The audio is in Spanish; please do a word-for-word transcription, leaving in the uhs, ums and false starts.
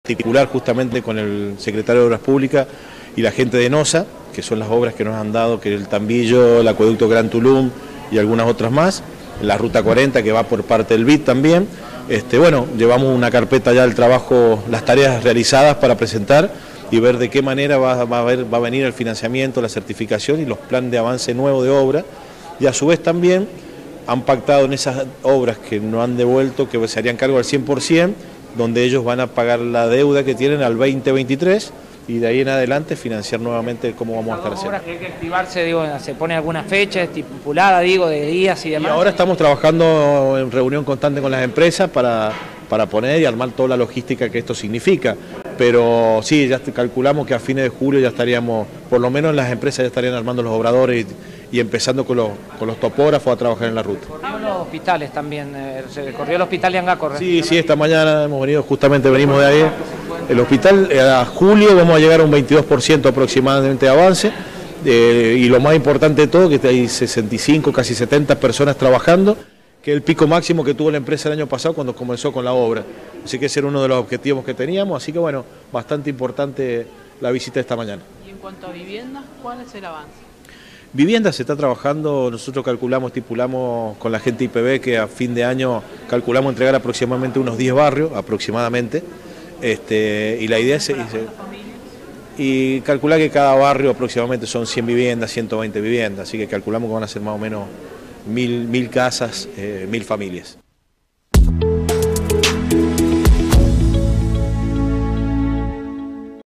articular justamente con el secretario de Obras Públicas y la gente de NOSA, que son las obras que nos han dado, que el Tambillo, el acueducto Gran Tulum y algunas otras más, la Ruta cuarenta que va por parte del B I D también. Este, bueno, llevamos una carpeta ya del trabajo, las tareas realizadas para presentar y ver de qué manera va, va, a, ver, va a venir el financiamiento, la certificación y los planes de avance nuevo de obra. Y a su vez también han pactado en esas obras que no han devuelto, que se harían cargo al cien por ciento, donde ellos van a pagar la deuda que tienen al veinte veintitrés y de ahí en adelante financiar nuevamente cómo vamos a estar haciendo. Obras que hay que activarse, digo, se pone alguna fecha estipulada, digo, de días y demás. Y ahora estamos trabajando en reunión constante con las empresas para, para poner y armar toda la logística que esto significa. Pero sí, ya calculamos que a fines de julio ya estaríamos, por lo menos las empresas ya estarían armando los obradores y, y empezando con los, con los topógrafos a trabajar en la ruta. Corrió los hospitales también, eh, se corrió el hospital de Angaco. Sí, sí, esta mañana hemos venido, justamente venimos de ahí. El hospital a julio vamos a llegar a un veintidós por ciento aproximadamente de avance eh, y lo más importante de todo que hay sesenta y cinco, casi setenta personas trabajando, que es el pico máximo que tuvo la empresa el año pasado cuando comenzó con la obra. Así que ese era uno de los objetivos que teníamos, así que bueno, bastante importante la visita de esta mañana. Y en cuanto a viviendas, ¿cuál es el avance? Vivienda se está trabajando, nosotros calculamos, estipulamos con la gente I P B que a fin de año calculamos entregar aproximadamente unos diez barrios, aproximadamente, este, y la idea es... Y, y calcular que cada barrio aproximadamente son cien viviendas, ciento veinte viviendas, así que calculamos que van a ser más o menos mil, mil casas, eh, mil familias.